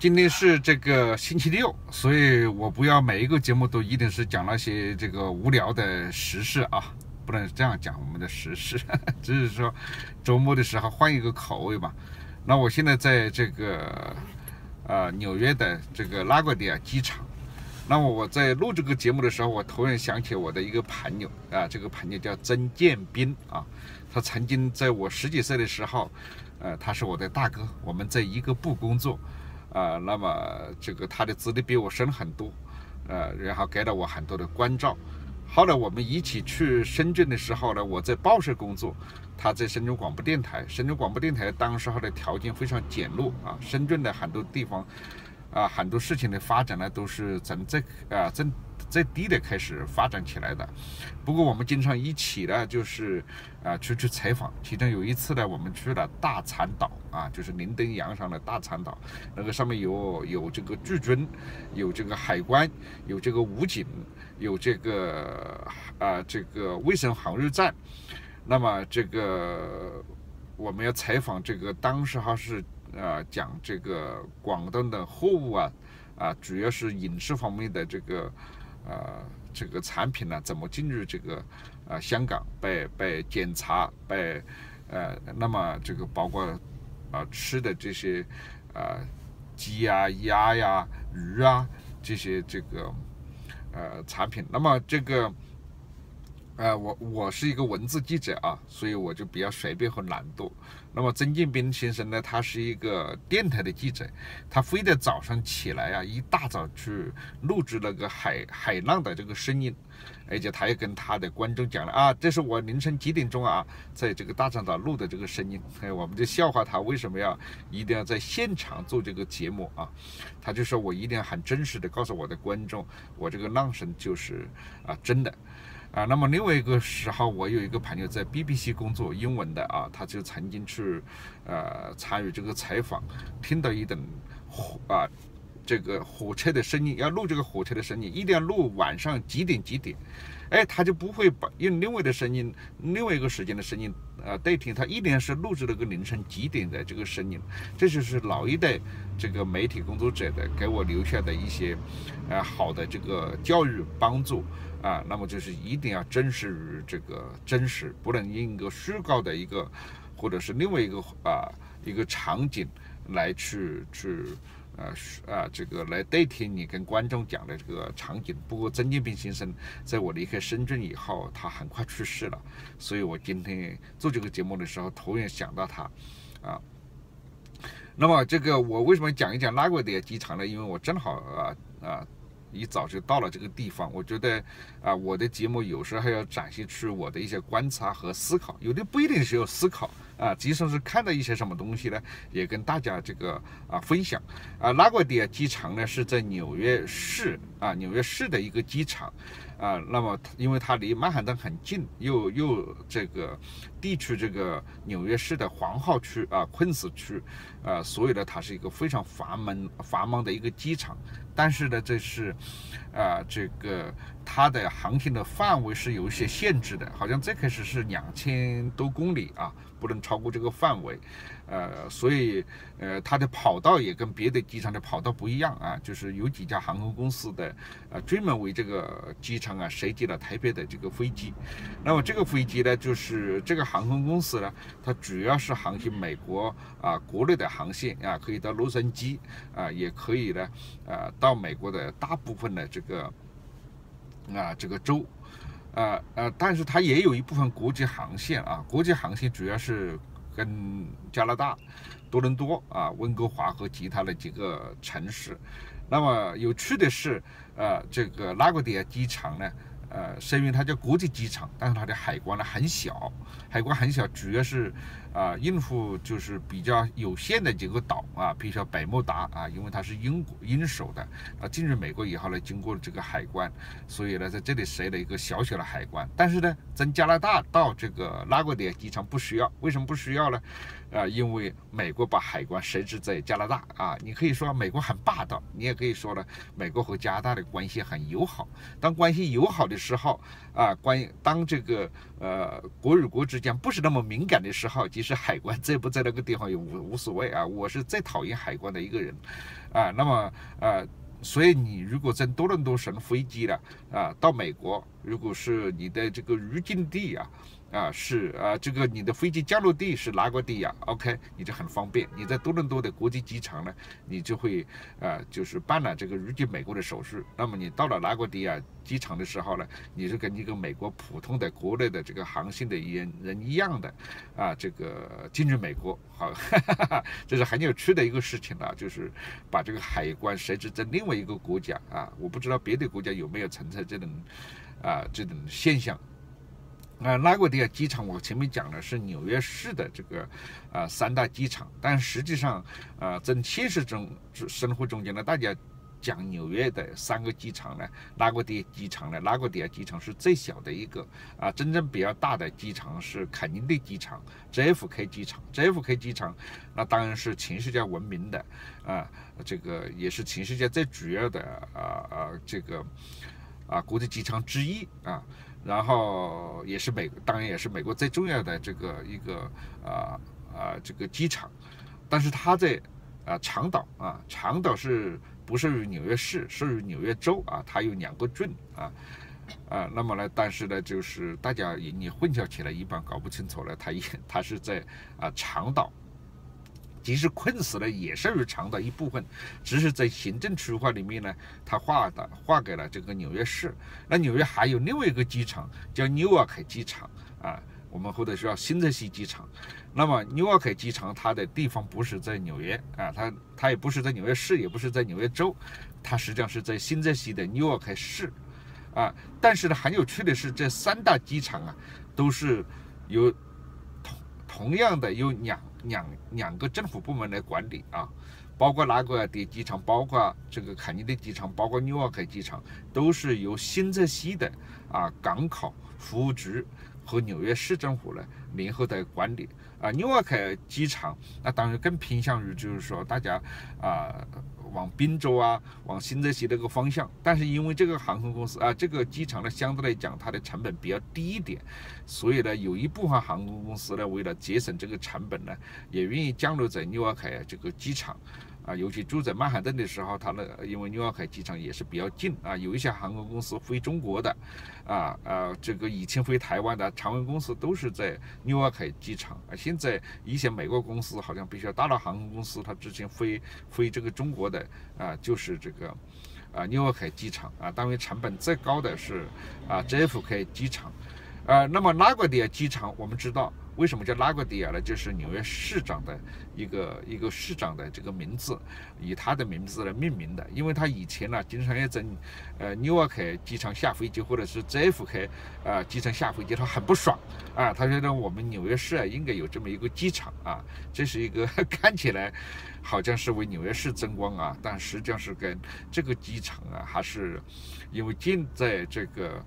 今天是这个星期六，所以我不要每一个节目都一定是讲那些这个无聊的时事啊，不能这样讲我们的时事，只是说周末的时候换一个口味嘛。那我现在在这个纽约的这个拉瓜迪亚机场。那么我在录这个节目的时候，我突然想起我的一个朋友啊，这个朋友叫曾建斌啊，他曾经在我10几岁的时候，他是我的大哥，我们在一个部工作。那么这个他的资历比我深很多，然后给了我很多的关照。后来我们一起去深圳的时候呢，我在报社工作，他在深圳广播电台。深圳广播电台当时候的条件非常简陋啊，深圳的很多地方很多事情的发展呢都是从最低的开始发展起来的。不过我们经常一起呢，就是去采访。其中有一次呢，我们去了大残岛啊，就是林登洋上的大残岛，那个上面有这个驻军，有这个海关，有这个武警，有这个卫生航日站。那么这个我们要采访这个当时还是讲这个广东的货物主要是饮食方面的这个产品呢，怎么进入这个香港被检查，那么这个包括吃的这些鸡呀、鸭呀、鱼啊这些这个产品。那么这个我是一个文字记者啊，所以我就比较随便和懒惰。那么曾建斌先生呢，他是一个电台的记者，他非得早上起来一大早去录制那个海浪的这个声音，而且他也跟他的观众讲了这是我凌晨几点钟在这个大残岛录的这个声音。我们就笑话他为什么一定要在现场做这个节目啊？他就说我一定要很真实的告诉我的观众，我这个浪声就是真的。那么另外一个时候，我有一个朋友在 BBC 工作，英文的他就曾经去参与这个采访，听到一等这个火车的声音，要录这个火车的声音，一定要录晚上几点，他就不会用另外一个时间的声音代替，他一定是录制了个凌晨几点的这个声音。这就是老一代这个媒体工作者的给我留下的一些好的这个教育帮助那么就是一定要真实于这个真实，不能用一个虚构的一个或者是另外一个场景来去这个来代替你跟观众讲的这个场景。不过曾建斌先生在我离开深圳以后，他很快去世了，所以我今天做这个节目的时候，突然想到他那么这个我为什么讲一讲拉瓜迪亚机场呢？因为我正好一早就到了这个地方。我觉得我的节目有时候还要展现出我的一些观察和思考，有的不一定是有思考即使是看到一些什么东西呢，也跟大家这个分享拉瓜迪亚机场呢是在纽约市的一个机场那么因为它离曼哈顿很近，又这个地处这个纽约市的皇后区昆斯区所以呢它是一个非常繁忙的一个机场。但是呢这是这个它的航行的范围是有一些限制的，好像最开始是2000多公里不能超过这个范围所以它的跑道也跟别的机场的跑道不一样就是有几家航空公司的专门为这个机场设计了特别的这个飞机。那么这个飞机呢，就是这个航空公司呢，它主要是航行美国国内的航线可以到洛杉矶也可以呢到美国的大部分的这个州但是它也有一部分国际航线国际航线主要是跟加拿大多伦多温哥华和其他的几个城市。那么有趣的是这个拉瓜迪亚机场呢是因为它叫国际机场，但是它的海关呢很小，主要是应付就是比较有限的几个岛比如说百慕达因为它是英属的进入美国以后呢，经过这个海关，所以呢在这里设了一个小小的海关。但是呢从加拿大到这个拉瓜迪亚机场不需要，为什么不需要呢？因为美国把海关设置在加拿大你可以说美国很霸道，你也可以说呢美国和加拿大的关系很友好。当关系友好的时候啊，当这个国与国之间不是那么敏感的时候，即使海关在不在那个地方也无所谓啊。我是最讨厌海关的一个人啊。那么所以你如果在多伦多乘飞机了到美国，如果是你的这个入境地这个你的飞机降落地是拉瓜迪亚 ，OK， 你就很方便。你在多伦多的国际机场呢，你就会就是办了这个入境美国的手续。那么你到了拉瓜迪亚机场的时候呢，你是跟一个美国普通的国内的这个航行的人一样的这个进入美国。好，这是很有趣的一个事情了，就是把这个海关设置在另外一个国家我不知道别的国家有没有存在这种现象。拉瓜迪亚机场我前面讲的是纽约市的这个3大机场，但实际上在现实生活中间呢，大家讲纽约的3个机场呢，拉瓜迪亚机场是最小的一个真正比较大的机场是肯尼迪机场 JFK 机场那当然是全世界闻名的这个也是全世界最主要的这个国际机场之一然后当然也是美国最重要的这个一个这个机场，但是它在长岛长岛是不属于纽约市，属于纽约州它有2个郡那么呢，但是呢，就是大家你混淆起来，一般搞不清楚了，它是在长岛。即使困死了也是于长岛一部分，只是在行政区划里面呢，它划给了这个纽约市。那纽约还有另外一个机场叫纽瓦克机场我们或者说新泽西机场。那么纽瓦克机场它的地方不是在纽约它也不是在纽约市，也不是在纽约州，它实际上是在新泽西的纽瓦克市但是呢，很有趣的是，这3大机场都是由同样的有两个政府部门来管理包括拉瓜迪机场，包括这个肯尼迪机场，包括纽瓦克机场，都是由新泽西的港口服务局和纽约市政府呢联合的管理纽瓦克机场那当然更偏向于就是说大家往宾州往新泽西这个方向，但是因为这个航空公司这个机场呢相对来讲它的成本比较低一点，所以呢有一部分航空公司呢为了节省这个成本呢，也愿意降落在纽瓦克这个机场尤其住在曼哈顿的时候，它因为纽瓦克机场也是比较近有一些航空公司飞中国的这个以前飞台湾的长荣公司都是在纽瓦克机场现在一些美国公司好像比较大的航空公司，它之前飞这个中国的就是这个纽瓦克机场当然成本最高的是JFK 机场那么拉瓜迪亚机场我们知道为什么叫拉瓜迪亚呢？就是纽约市长的一个市长的这个名字，以他的名字来命名的。因为他以前呢，经常要在纽瓦克机场下飞机，或者是 JFK 机场下飞机，他很不爽他觉得我们纽约市应该有这么一个机场这是一个看起来好像是为纽约市争光但实际上是跟这个机场还是因为建在这个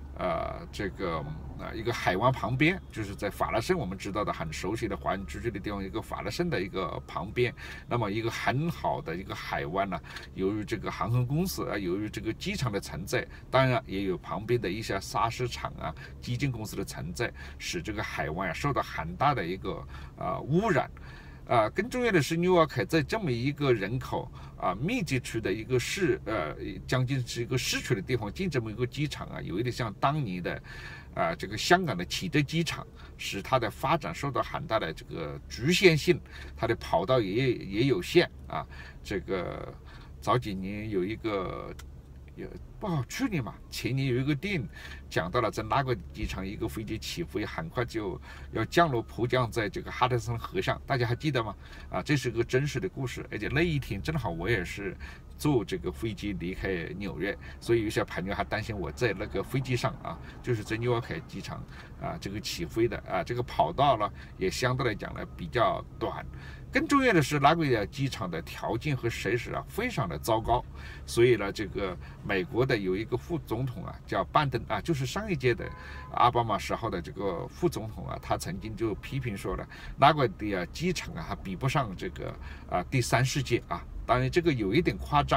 一个海湾旁边，就是在法拉盛我们知道的很熟悉的华人居住的地方，一个法拉盛的一个旁边，那么一个很好的一个海湾由于这个航空公司由于这个机场的存在，当然也有旁边的一些砂石场基建公司的存在，使这个海湾受到很大的一个污染。更重要的是，纽瓦克在这么一个人口密集区的一个将近是一个市区的地方建这么一个机场有一点像当年的这个香港的启德机场，使它的发展受到很大的这个局限性，它的跑道也有限这个早几年有一个去年前年有一个电影讲到了在拉瓜机场一个飞机起飞，很快就要降落迫降在这个哈德森河上，大家还记得吗？这是个真实的故事，而且那一天正好我也是坐这个飞机离开纽约，所以有些朋友还担心我在那个飞机上就是在纽瓦克机场这个起飞的这个跑道呢也相对来讲呢比较短。更重要的是，拉瓜迪亚机场的条件和设施非常的糟糕，所以呢，这个美国的有一个副总统叫拜登就是上一届的奥巴马时候的这个副总统他曾经就批评说了，拉瓜迪亚机场还比不上这个第三世界当然这个有一点夸张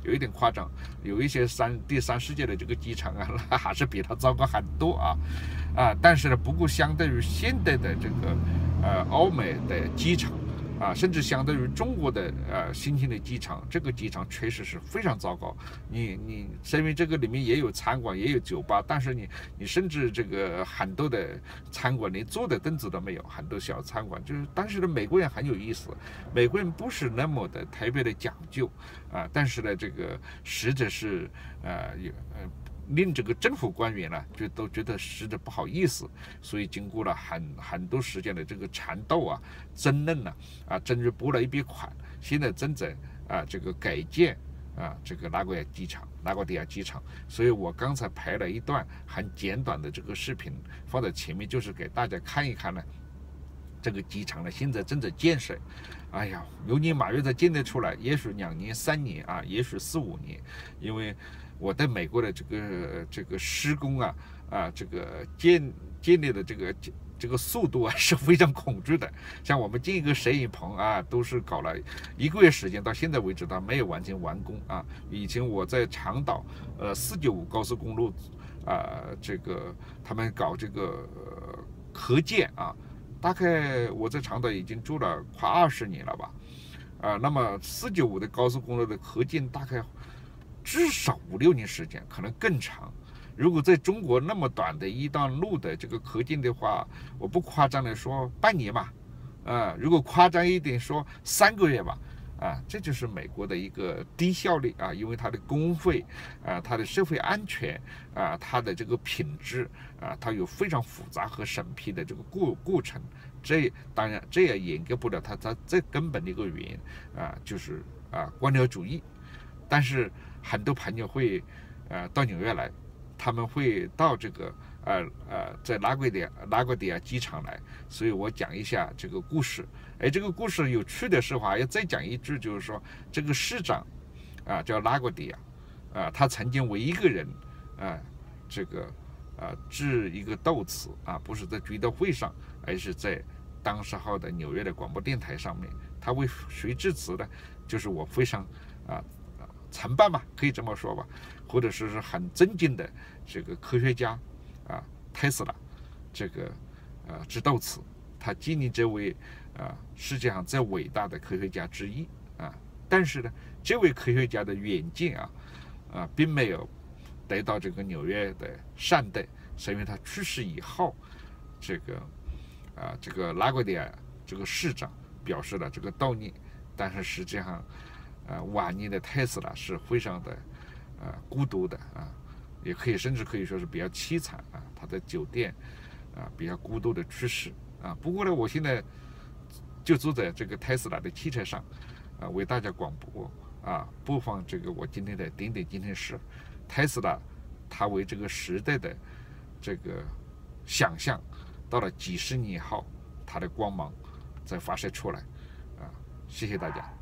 有一点夸张，有一些第三世界的这个机场啊，那还是比它糟糕很多但是呢，不过相对于现代的这个欧美的机场甚至相对于中国的新兴的机场，这个机场确实是非常糟糕。你因为这个里面也有餐馆，也有酒吧，但是你甚至这个很多的餐馆连坐的凳子都没有，很多小餐馆就是。但是呢，美国人很有意思，美国人不是那么的特别的讲究但是呢，这个实则是令这个政府官员呢，都觉得实在不好意思，所以经过了很多时间的这个缠斗争论终于拨了一笔款，现在正在这个改建这个拉瓜迪亚机场。所以我刚才拍了一段很简短的这个视频放在前面，就是给大家看一看呢，这个机场呢现在正在建设。哎呀，牛年马月才建得出来，也许2年3年也许4、5年，因为我对美国的这个施工这个建立的这个速度是非常恐惧的。像我们建一个摄影棚都是搞了1个月时间，到现在为止它没有完全完工以前我在长岛495高速公路这个他们搞这个合建大概我在长岛已经住了快20年了吧那么495的高速公路的合建大概至少5、6年时间，可能更长。如果在中国那么短的一段路的这个合建的话，我不夸张的说半年吧如果夸张一点说3个月吧这就是美国的一个低效率因为它的工费它的社会安全它的这个品质它有非常复杂和审批的这个过程。当然这也掩盖不了它最根本的一个原因就是官僚主义。但是很多朋友会到纽约来，他们会到这个在拉瓜迪亚机场来，所以我讲一下这个故事。这个故事有趣的是还要再讲一句，就是说这个市长叫拉瓜迪亚他曾经为一个人这个致一个悼词不是在追悼会上，而是在当时候的纽约的广播电台上面。他为谁致辞呢？就是我非常承办吧，可以这么说吧，或者是很尊敬的这个科学家特斯拉这个致悼词。他纪念这位世界上最伟大的科学家之一但是呢，这位科学家的远见并没有得到这个纽约的善待，是因为他去世以后，这个拉瓜迪亚这个市长表示了这个悼念。但是实际上晚年的特斯拉是非常的孤独的也甚至可以说是比较凄惨他在酒店比较孤独的去世不过呢，我现在就坐在这个特斯拉的汽车上为大家广播播放这个我今天的点点今天事。特斯拉他为这个时代的这个想象，到了几十年后，他的光芒再发射出来谢谢大家。